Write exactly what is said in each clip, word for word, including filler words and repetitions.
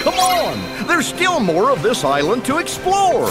Come on! There's still more of this island to explore!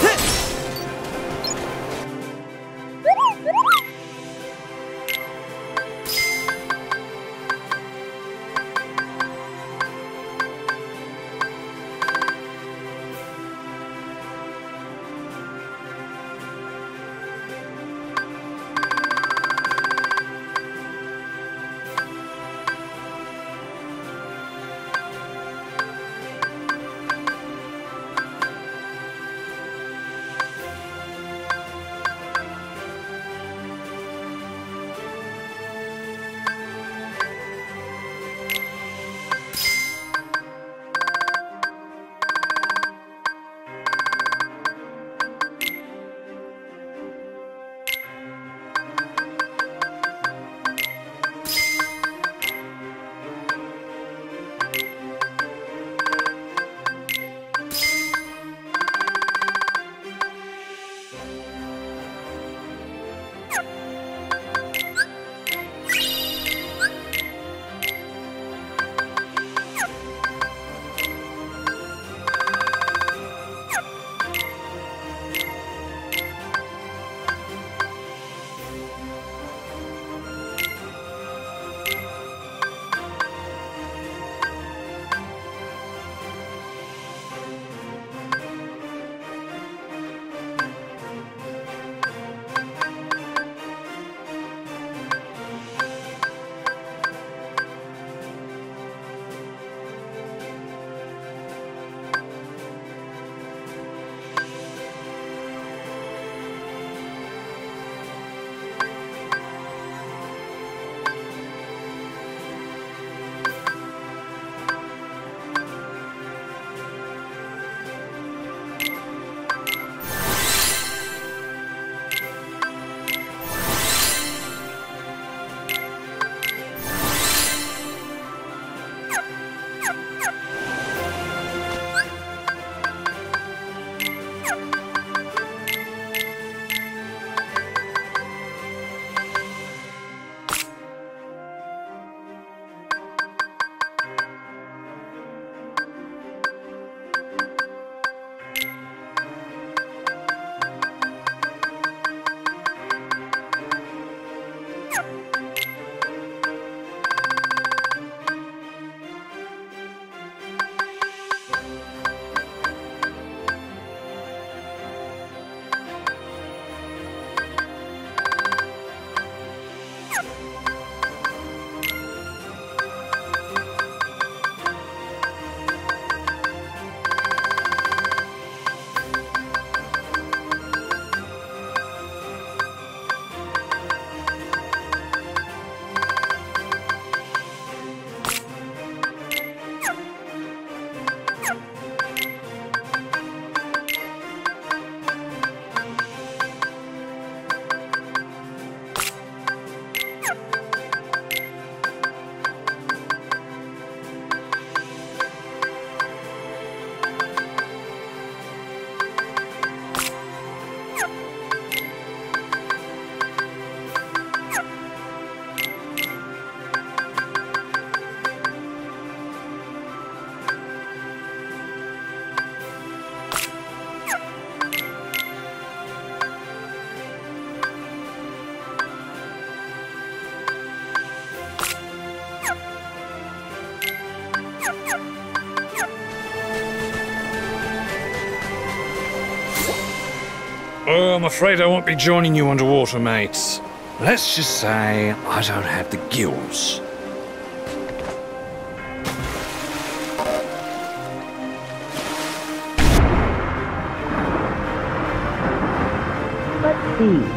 Oh, I'm afraid I won't be joining you underwater, mates. Let's just say I don't have the gills. Let's see.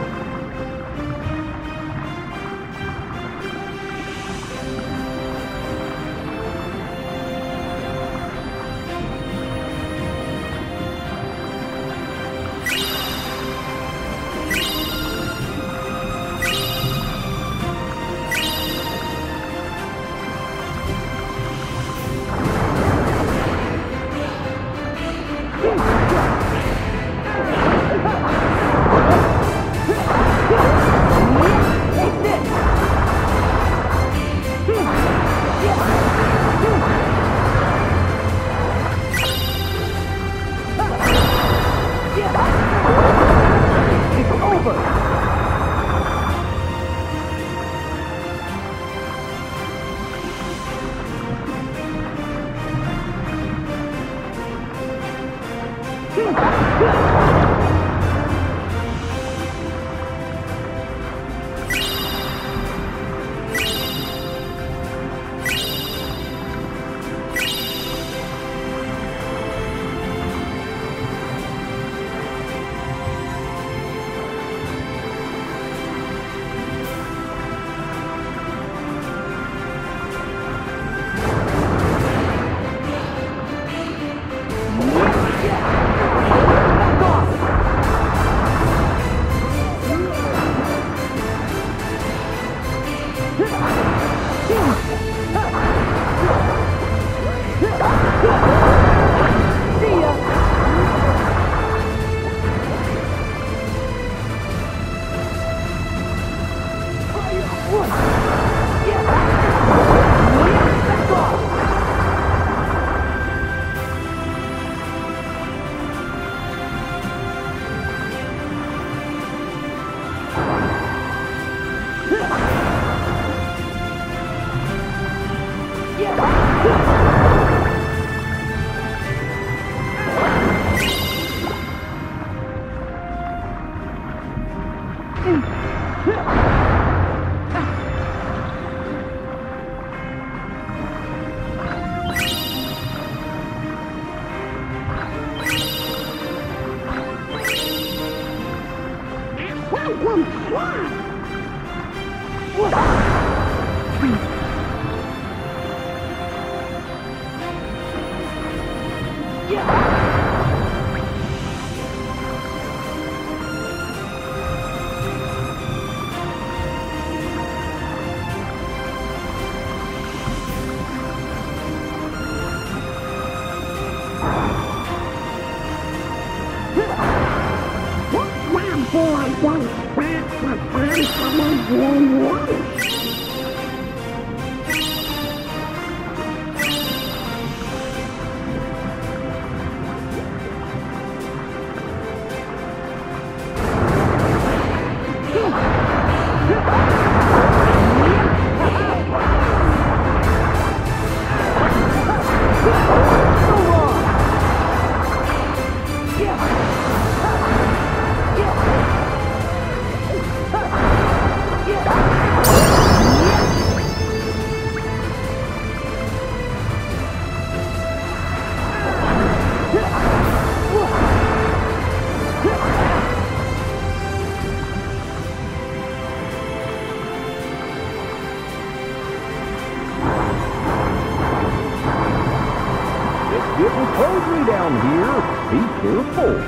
Getting cozy down here. Be careful.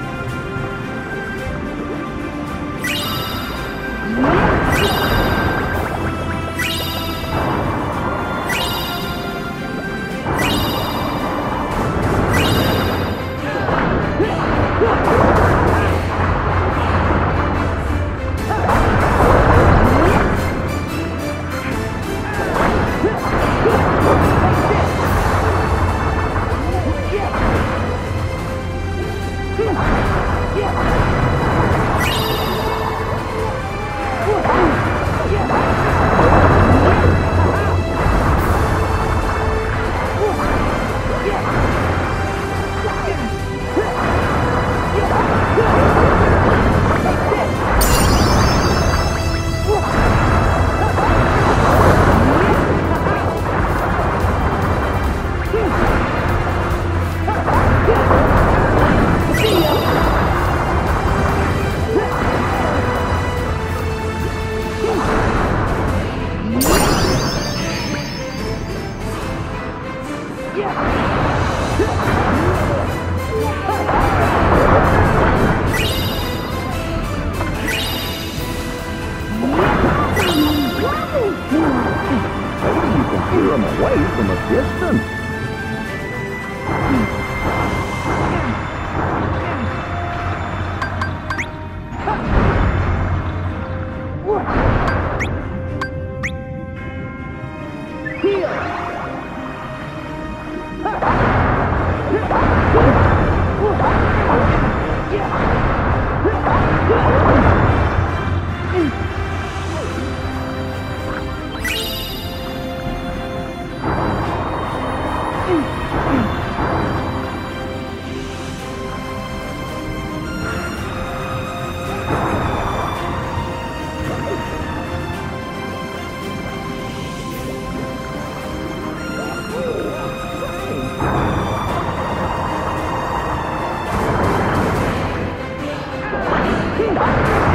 Hear them away from a distance. King!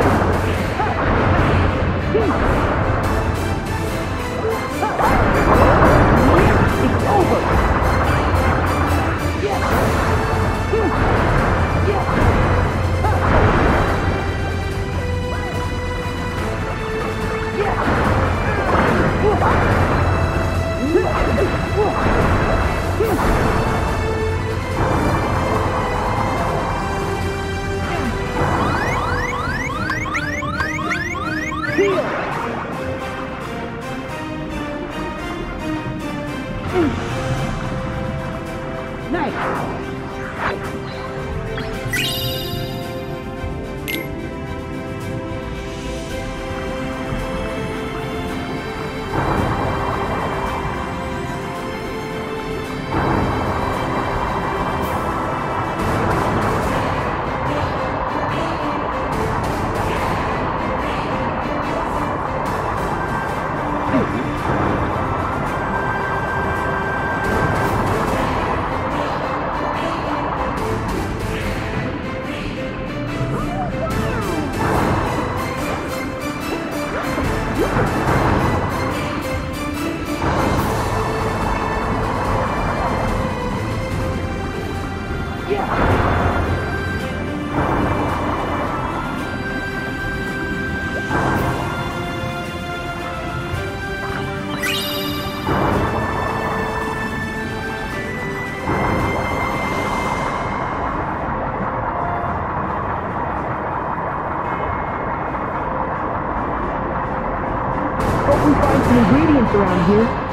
find some ingredients around here.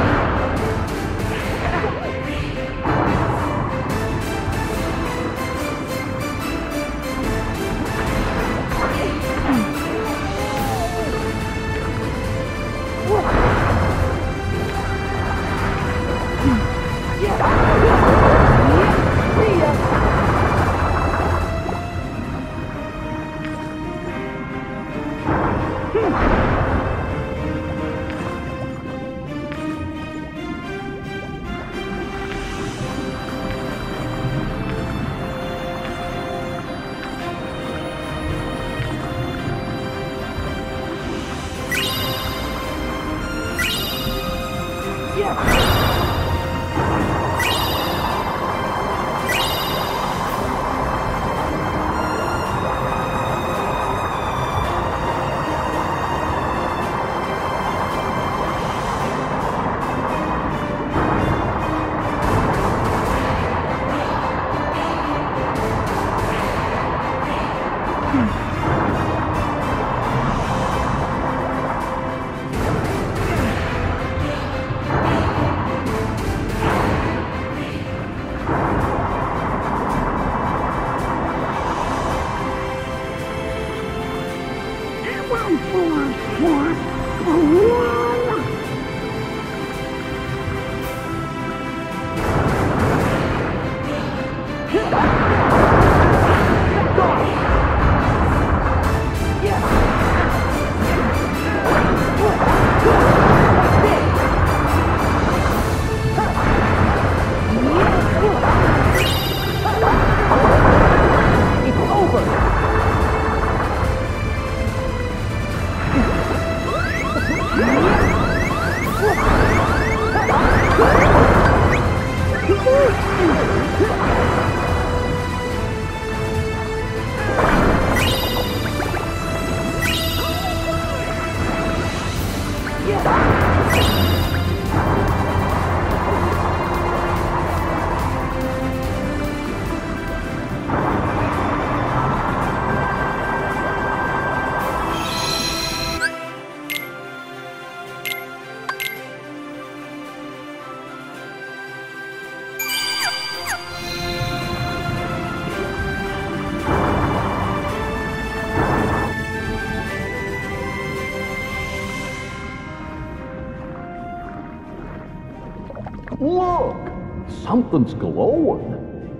Look! Something's glowing.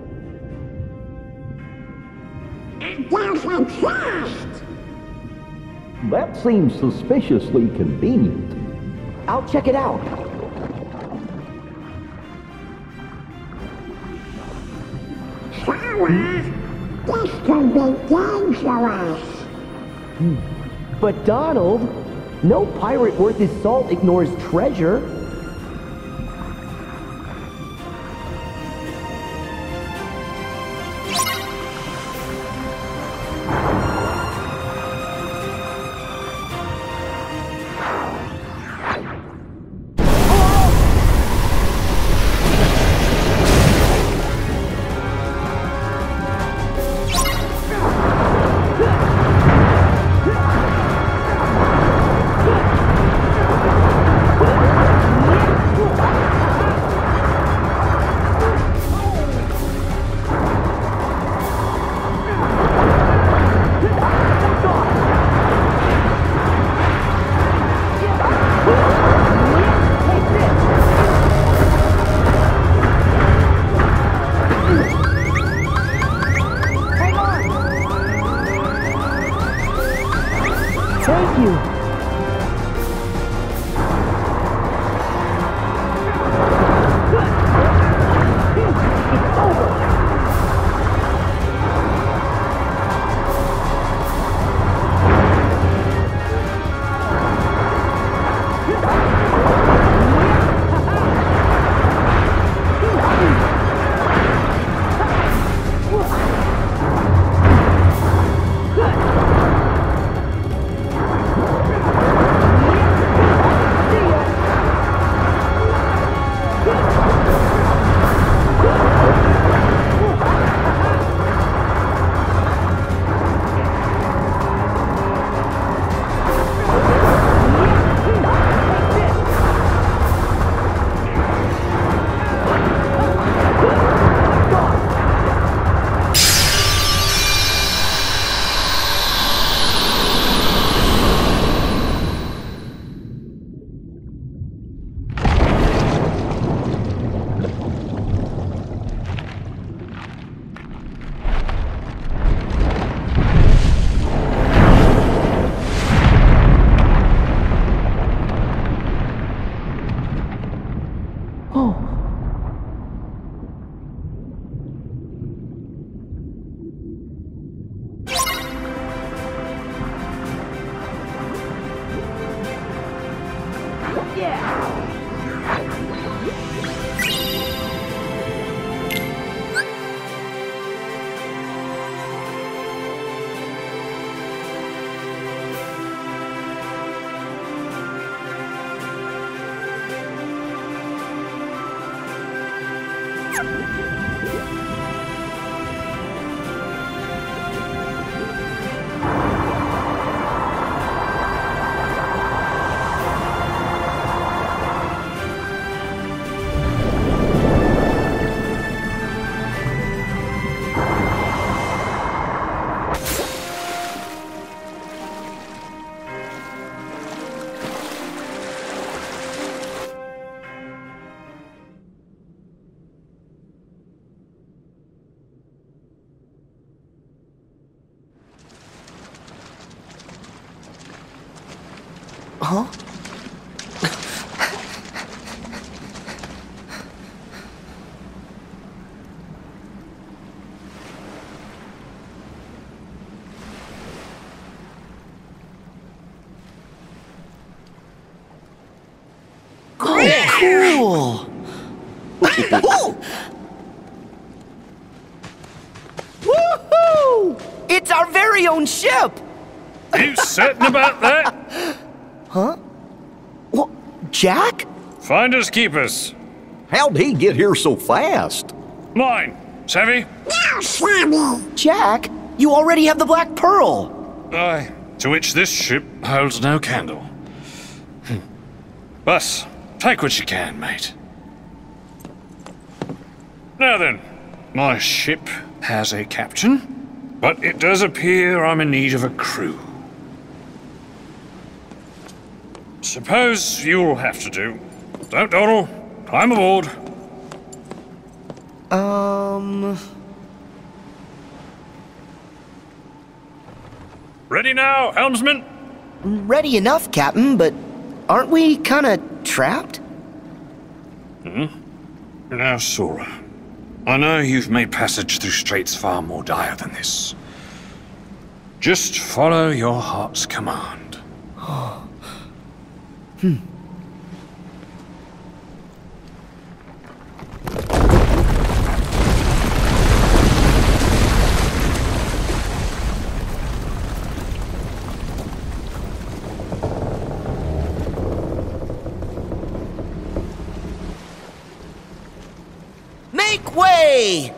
It doesn't trust! That seems suspiciously convenient. I'll check it out. Sarah, this could be dangerous. But Donald, no pirate worth his salt ignores treasure. Thank you. It's over. Huh? Oh, cool! Woohoo! It's our very own ship! You certain about that? Huh? What? Jack? Finders keepers. How'd he get here so fast? Mine. Savvy? Now, Sammy. Jack, you already have the Black Pearl. Aye. To which this ship holds no candle. Hmm. But, take what you can, mate. Now then, my ship has a captain, but it does appear I'm in need of a crew. Suppose you'll have to do. Don't dawdle. Climb aboard. Um... Ready now, helmsman? Ready enough, Captain, but aren't we kinda trapped? Hmm? Now, Sora, I know you've made passage through straits far more dire than this. Just follow your heart's command. Hmm. Make way!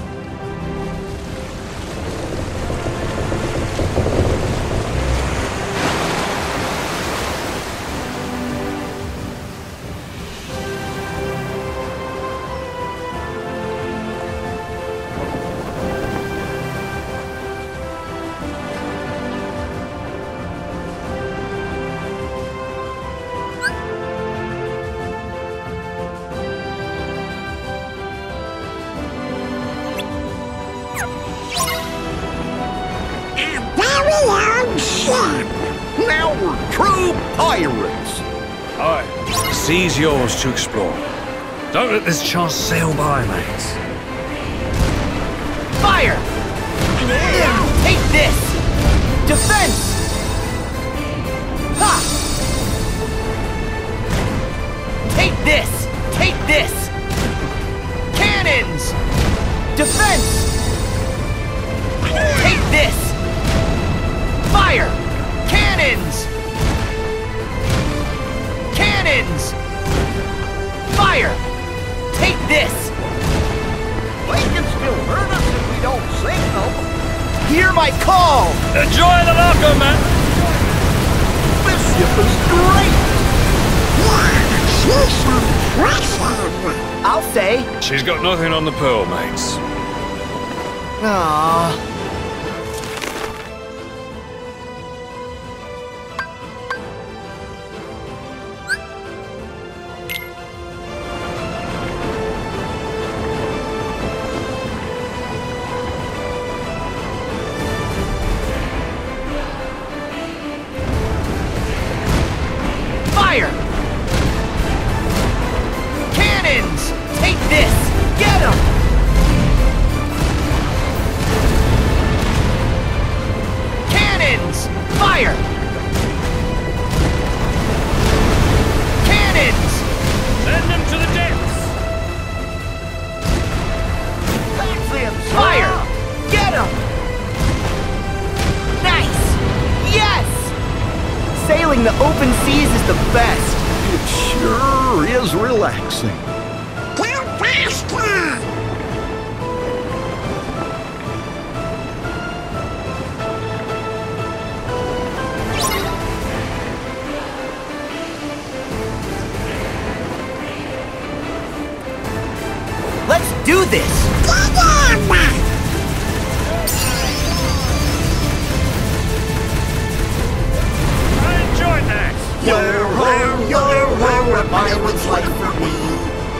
Now we're true pirates. Aye. Sea's yours to explore. Don't let this chance sail by, mates. Fire! Take this! Defense! Ha! Take this! Take this! Cannons! Defense! Take this! Fire! Cannons! Cannons! Fire! Take this! They can still hurt us if we don't signal. Hear my call! Enjoy the locker, man! This ship is great. Yeah, she's impressive. I'll say. She's got nothing on the Pearl, mates. Aww. Fire! Cannons! Take this! Get 'em! Cannons! Fire! Cannons! Sailing the open seas is the best. It sure is relaxing. Go faster! Let's do this! Get him! I enjoyed that! Yo ho, yo ho, a pirate's life for me.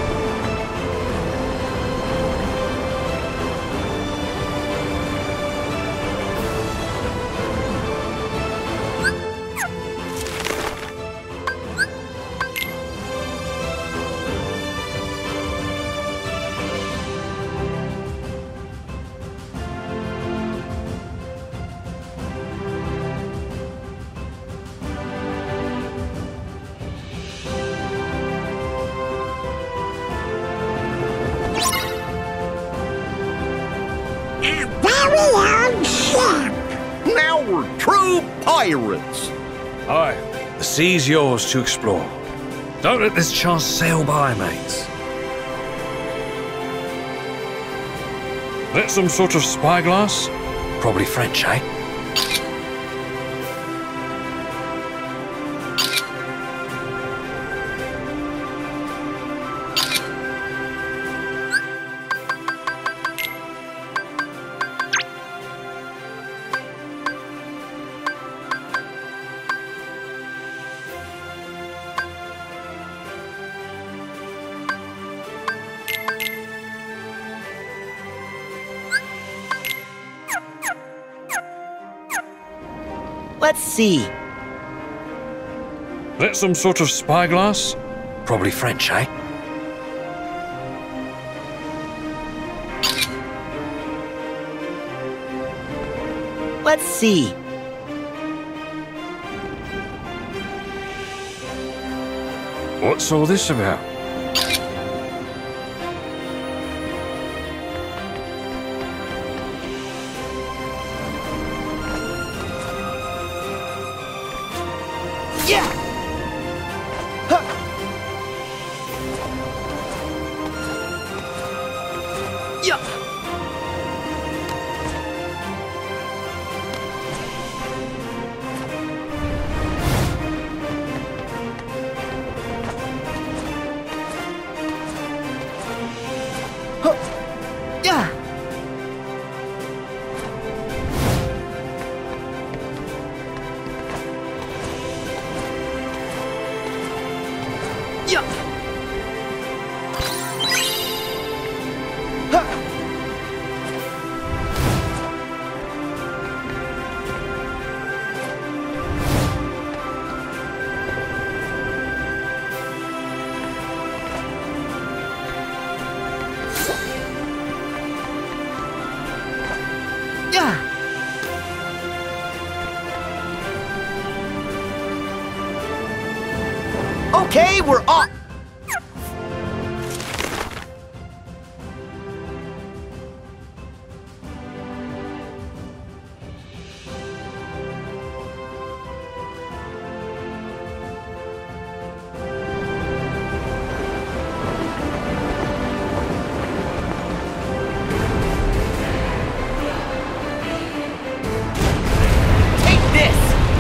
Very old ship. Now we're true pirates. Aye, the sea's yours to explore. Don't let this chance sail by, mates. That some sort of spyglass? Probably French, eh? Let's see. That some sort of spyglass? Probably French, eh? Let's see. What's all this about? Yeah! Huh. Yeah! Huh. Yeah! Yeah! Huh. Yeah! Okay, we're off! Take this!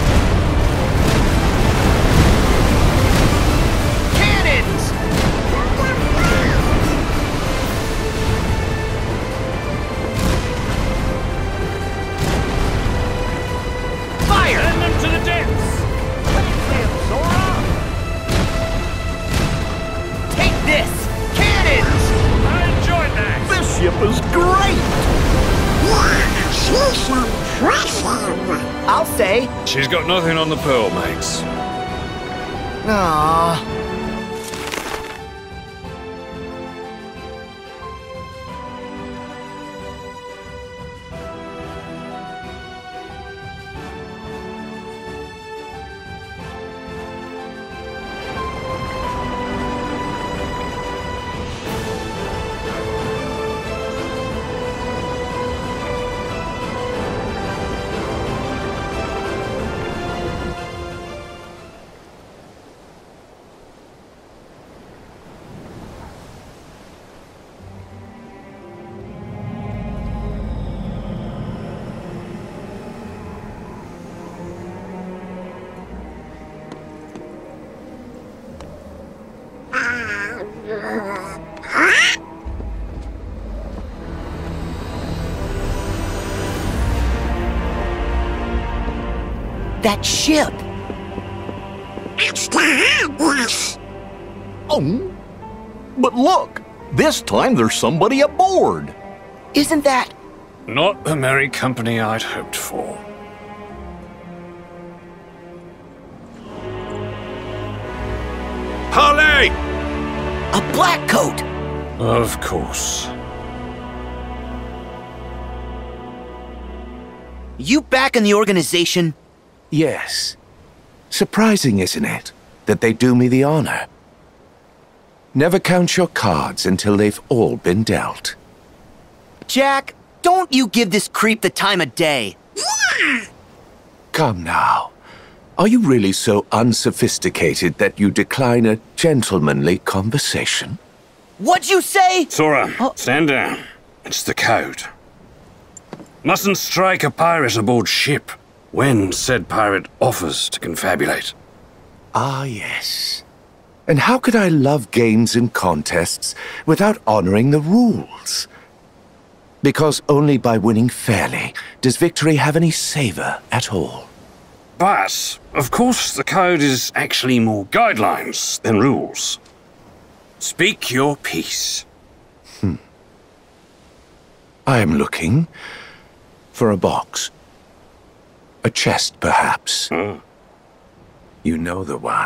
Cannons! Fire! Send them to the depths! Take this! Cannons! I enjoyed that! This ship is great. Yeah, she's impressive. I'll say. She's got nothing on the pearl, mates. Aww. That ship! It's the Heartless. Oh, but look, this time there's somebody aboard. Isn't that... Not the merry company I'd hoped for. Harley! a black coat? Of course. You back in the organization? Yes. Surprising, isn't it, that they do me the honor? Never count your cards until they've all been dealt. Jack, don't you give this creep the time of day. Come now. Are you really so unsophisticated that you decline a gentlemanly conversation? What'd you say? Sora, Oh. stand down. It's the code. Mustn't strike a pirate aboard ship when said pirate offers to confabulate. Ah, yes. And how could I love games and contests without honoring the rules? Because only by winning fairly does victory have any savor at all. But, of course, the code is actually more guidelines than rules. Speak your piece. I am looking for a box. A chest, perhaps. Hmm. You know the one.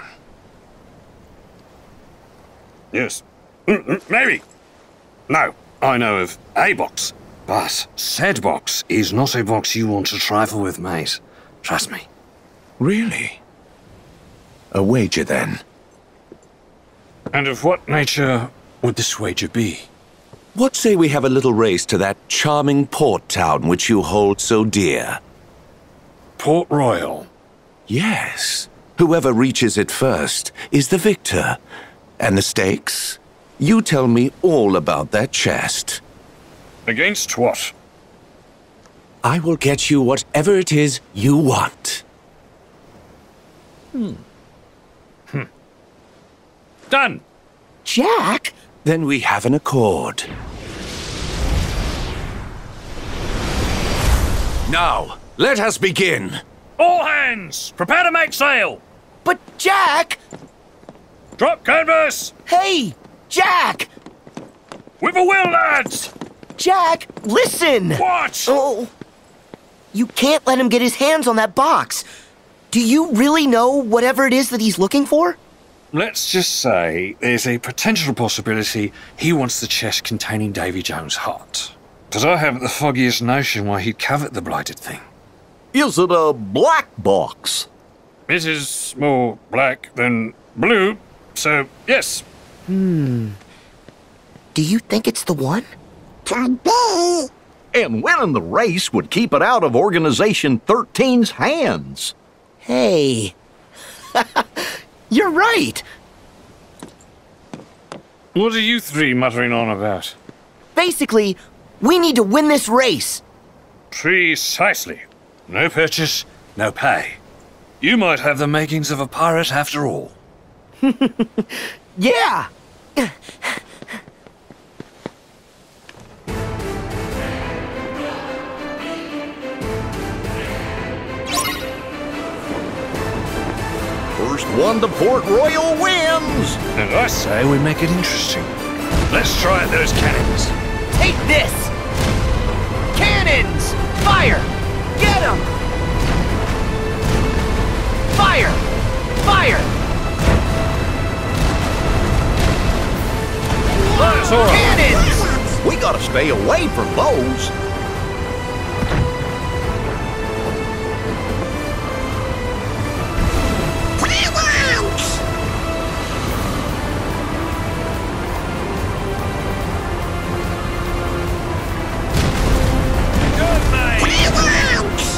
Yes. Mm, mm, Maybe. No, I know of a box. But said box is not a box you want to trifle with, mate. Trust me. Really? A wager, then. And of what nature would this wager be? What say we have a little race to that charming port town which you hold so dear? Port Royal. Yes. Whoever reaches it first is the victor. And the stakes? You tell me all about that chest. Against what? I will get you whatever it is you want. Done! Jack? Then we have an accord. Now, let us begin. All hands! Prepare to make sail! But Jack! Drop canvas! Hey! Jack! With a will, lads! Jack, listen! What? Oh, you can't let him get his hands on that box. Do you really know whatever it is that he's looking for? Let's just say there's a potential possibility he wants the chest containing Davy Jones' heart. But I haven't the foggiest notion why he'd covet the blighted thing. Is it a black box? It is more black than blue, so yes. Do you think it's the one? Could be. And winning the race would keep it out of Organization thirteen's hands. Hey. You're right. What are you three muttering on about? Basically, we need to win this race. Precisely. No purchase, no pay. You might have the makings of a pirate after all. Yeah! First one to Port Royal wins. And I say we make it interesting. Let's try at those cannons. Take this! Cannons! Fire! Get 'em! Fire! Fire! Fire, Sora! Cannons! We gotta stay away from those. Fireworks! Good, mate! Fireworks!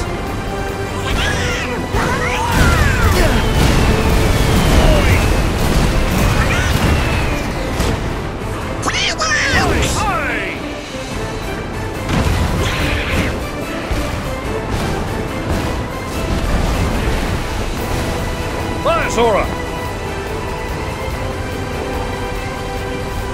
Fireworks! Hey! Fire, Sora!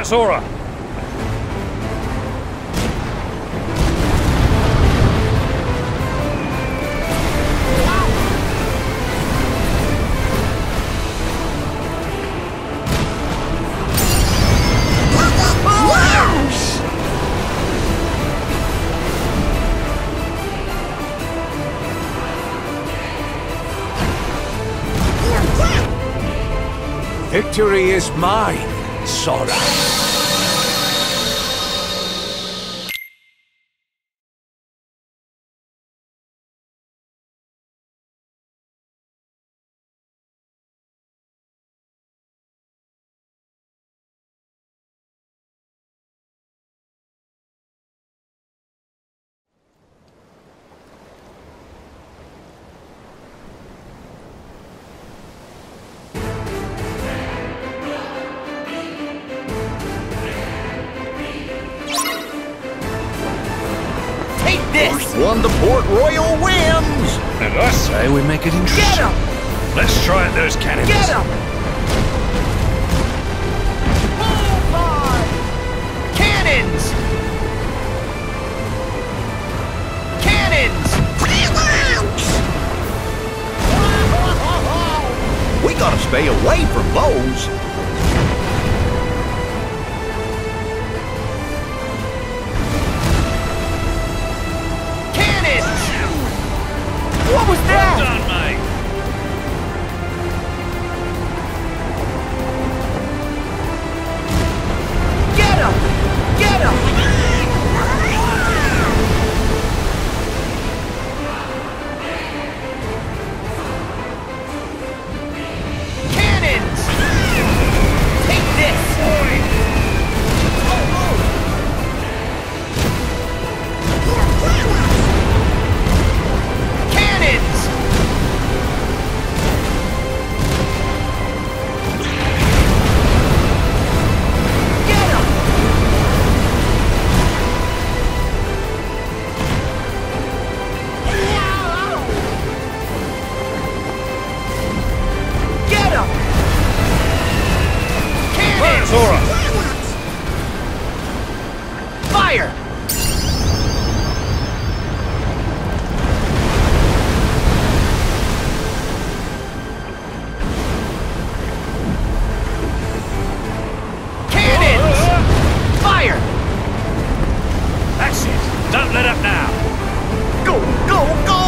Sora! Victory is mine, Sora. One to Port Royal wins! And I say we make it interesting. Get him! Let's try at those cannons. Get him! Bullseye! Cannons! Cannons! We gotta stay away from those. What was that? Well done, mate. Get him! Get him! Cannons! Take this! Cannons! Get him! Get him! Cannons! Sora! Fire! Cannons! Fire! That's it. Don't let up now. Go, go, go!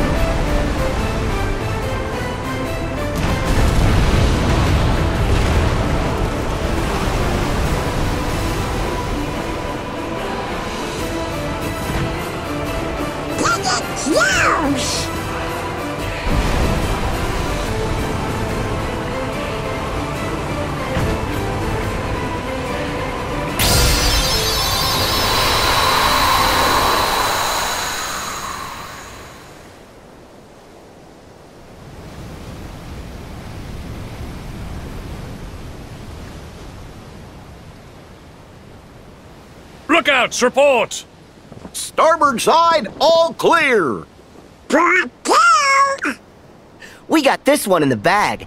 Yes! Lookouts, report! Starboard side, all clear! Bravo! We got this one in the bag.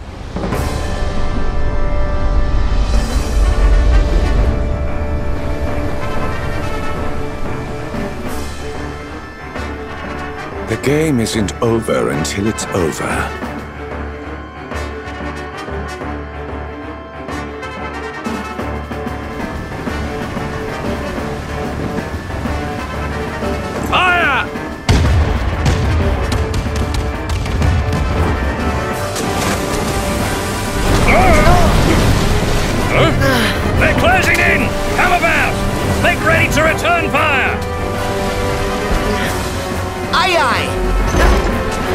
The game isn't over until it's over. Fire! Huh? They're closing in! Come about! Make ready to return fire! Aye aye!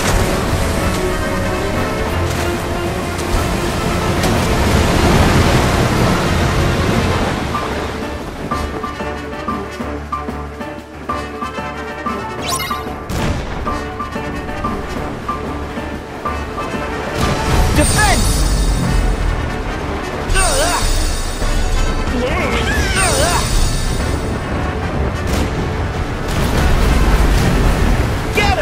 Defense! Get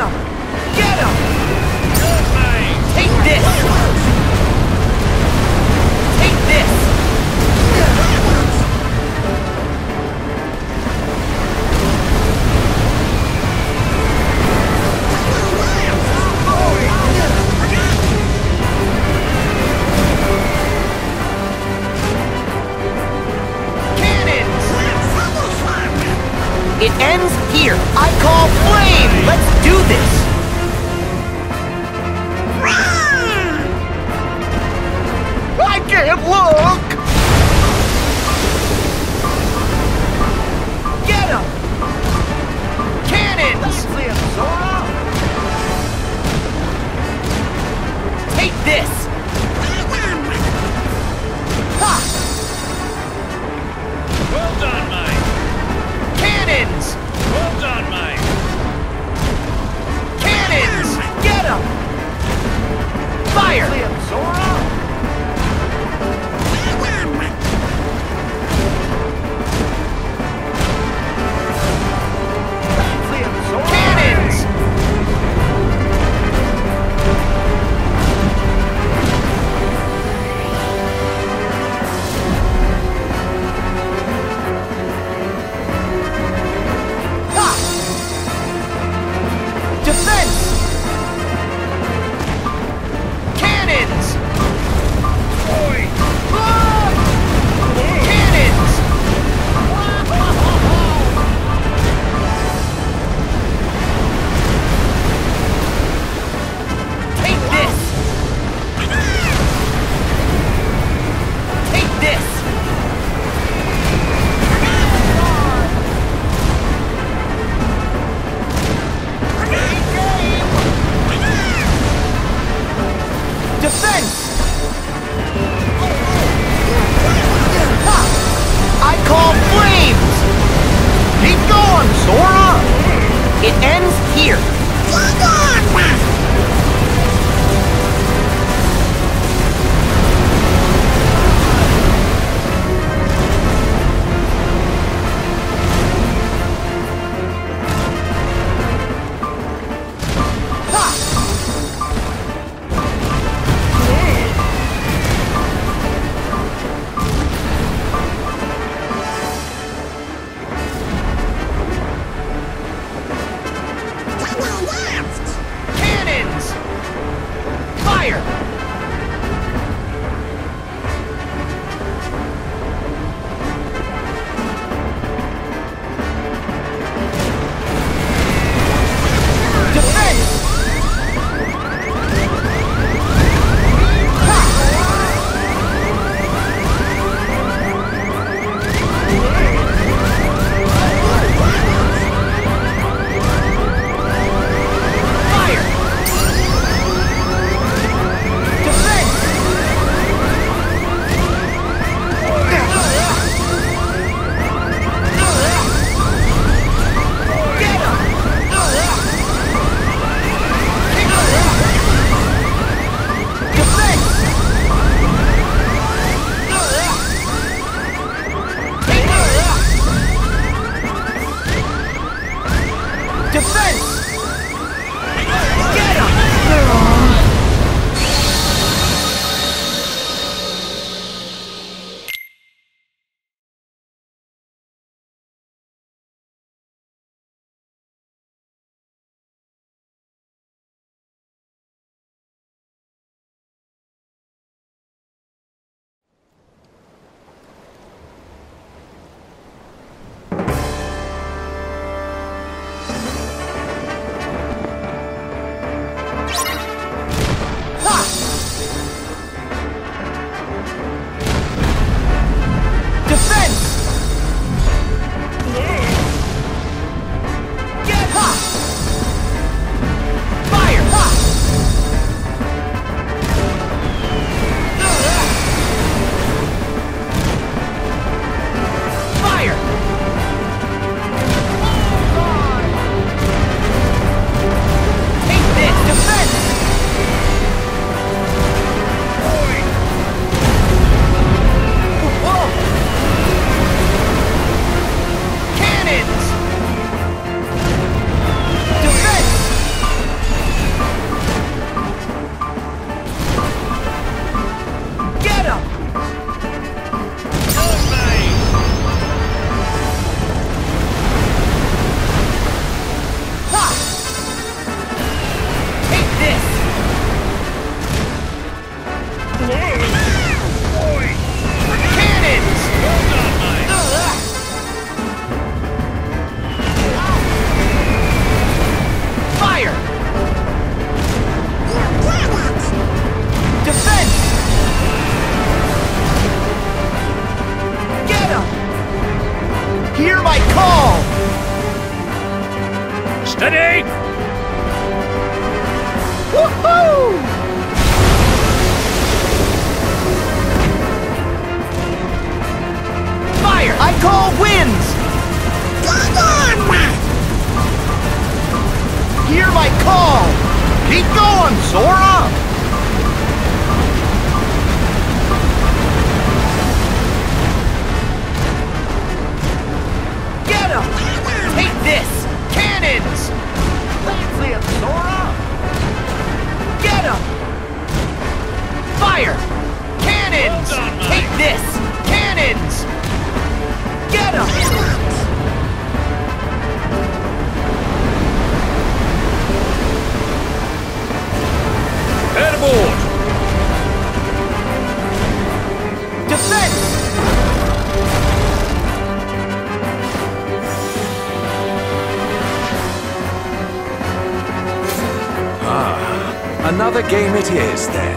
It ends here. I call flame! Let's do this! I can't look! Get him! Cannons! Take this! Ha! Well done, mate. Cannons! Well done, mate. Cannons! Get him! Fire! Cannons! Ha! Defense! Cannons! Ah! Cannons! Take this! Take this! Defense! Ha! I call flames! Keep going, Sora! It ends here. my call! Steady! Woohoo! Fire! I call winds! Hear my call! Keep going, Sora! Get him! Take this! Cannons! That's it, Sora! Get him! Fire! Cannons! Well done, mate. Take this! Cannons! Get him! Head aboard! Defense! Another game it is, then.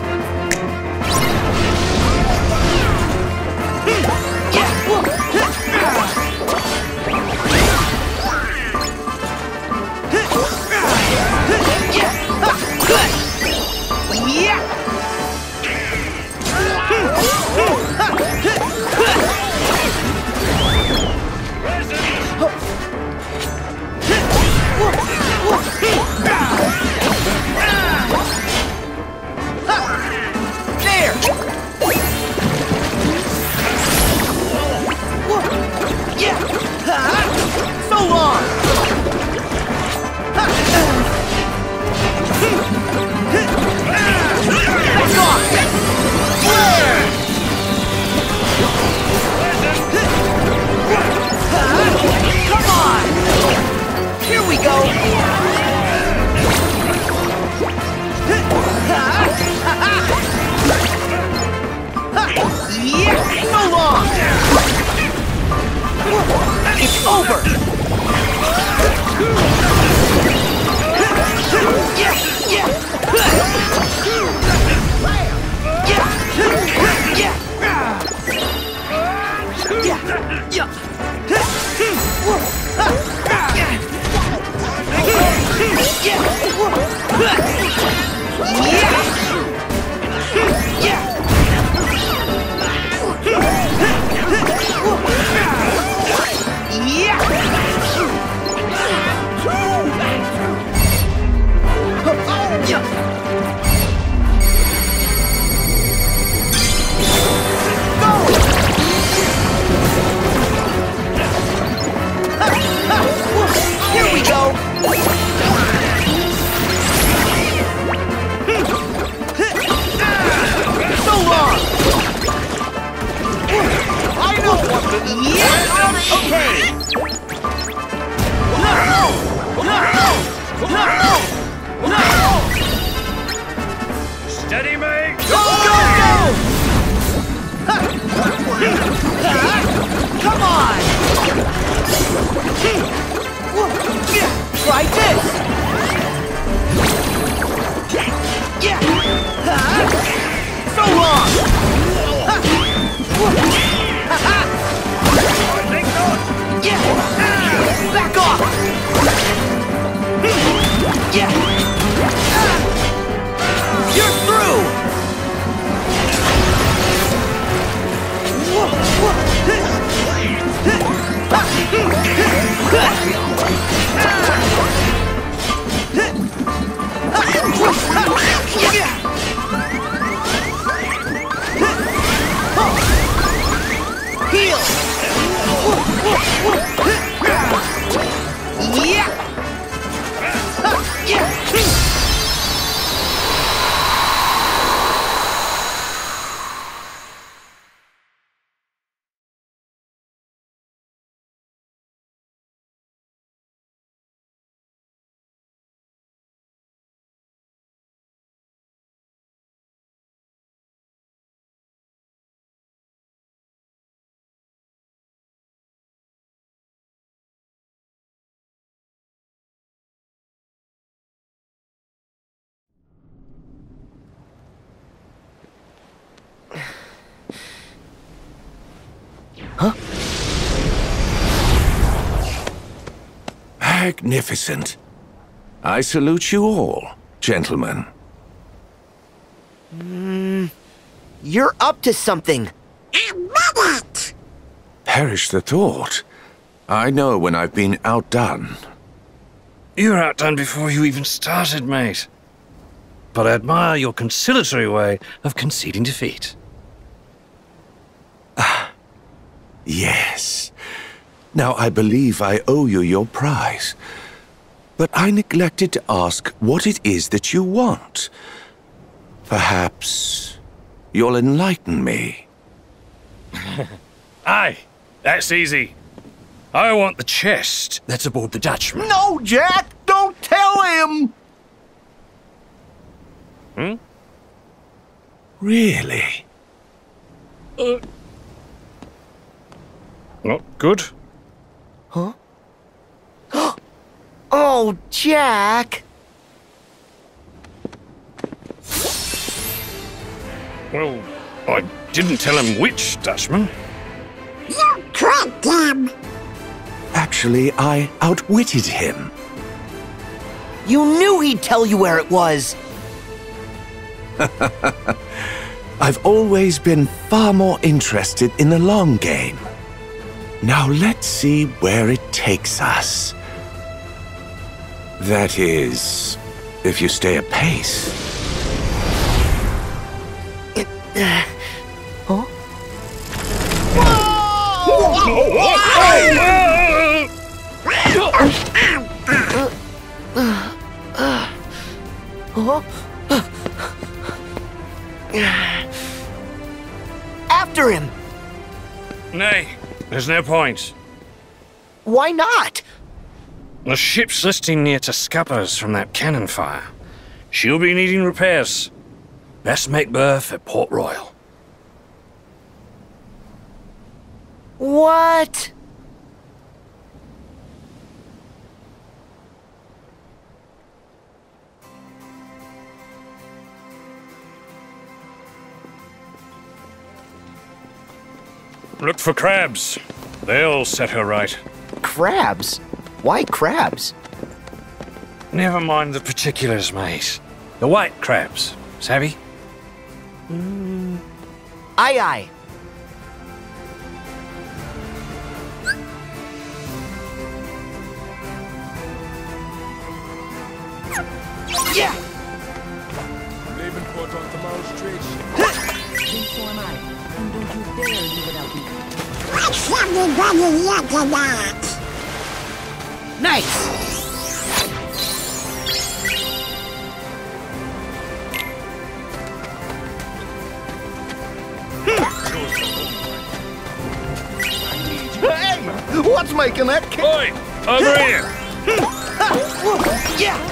So long! Back off! Come on! Here we go! Yeah! So long! It's over! Yeah! Yeah! Here we go! So long! I know what to do! Yeah! Okay! No! No! No! No! Steady, mate! Go, go, go! Come on! Try this! Yeah! So long! Yeah! Back off! Yeah! You're through! Heal! Yeah! Yeah! Magnificent. I salute you all, gentlemen. Mm, you're up to something. Admit it! Perish the thought. I know when I've been outdone. You were outdone before you even started, mate. But I admire your conciliatory way of conceding defeat. Ah, yes. Now I believe I owe you your prize. But I neglected to ask what it is that you want. Perhaps you'll enlighten me. Aye, that's easy. I want the chest that's aboard the Dutchman. No, Jack! Don't tell him! Hmm? Really? Uh, not good. Huh? Oh, Jack! Well, I didn't tell him which Dutchman. You tricked him! Actually, I outwitted him. You knew he'd tell you where it was! I've always been far more interested in the long game. Now let's see where it takes us. That is, if you stay apace. Huh? Huh? After him! Nay, there's no point. Why not? The ship's listing near to scuppers from that cannon fire. She'll be needing repairs. Best make berth at Port Royal. What? Look for crabs. They'll set her right. Crabs? Why crabs? Never mind the particulars, mate. The white crabs, savvy? Mm. Aye, aye. Yeah! I'm leaving port on tomorrow's trade ship. Then so am I. And don't you dare leave without me. What's everybody looking at? Nice! Hey! What's making that ca- Oi! Over here! Yeah!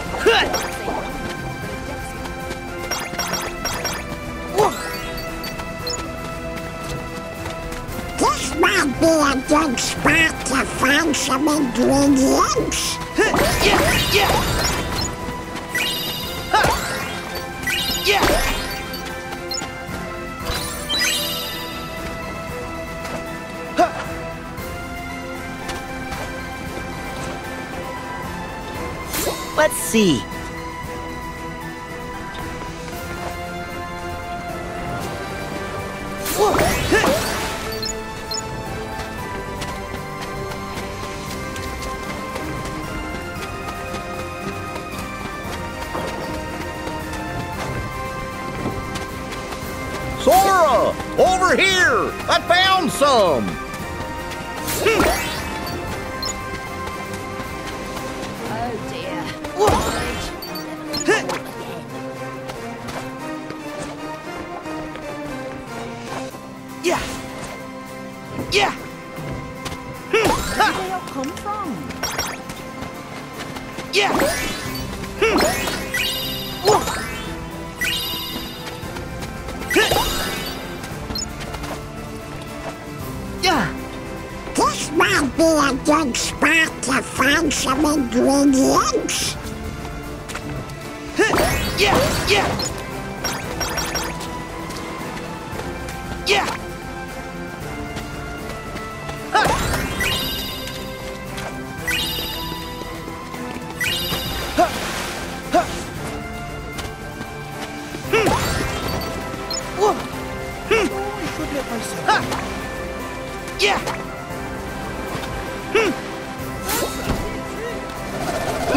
This might be a good spot to find some ingredients. Yeah! Yeah! Yeah! Let's see. Sora! Over here! I found some! Oh dear. Yeah! Yeah! Where did they all come from? Yeah! Yeah! This might be a good spot to find some ingredients. Yeah! Yeah! Yeah!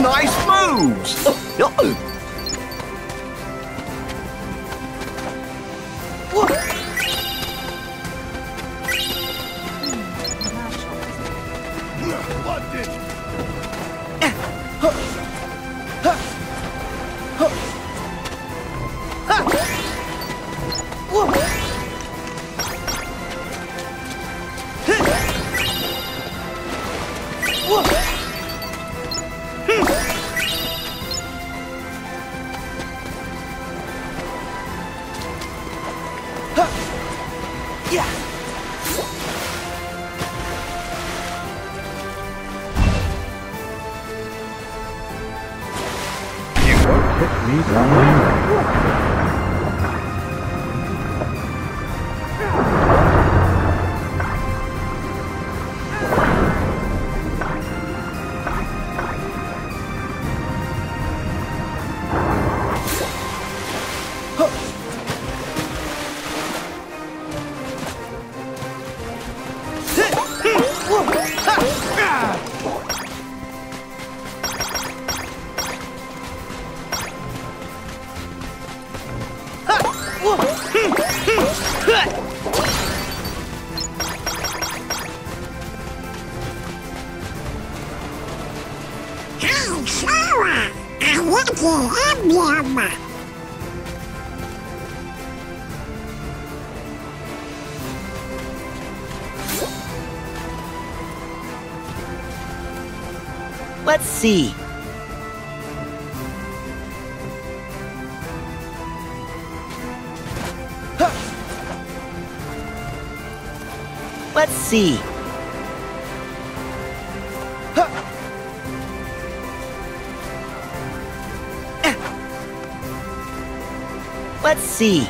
nice moves. Uh-oh. What did Hey, Sora! I want your emblem! Let's see. Let's see. Let's see.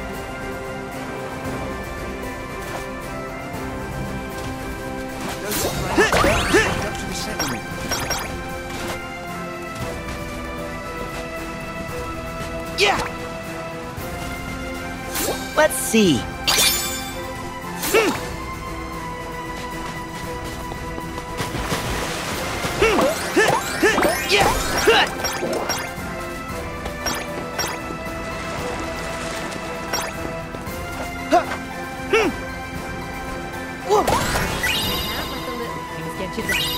Yeah. Let's see. Things get you down.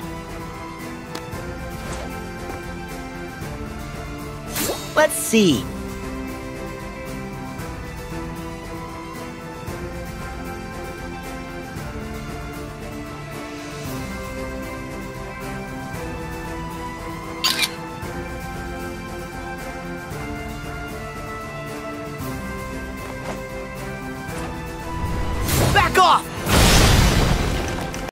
Let's see.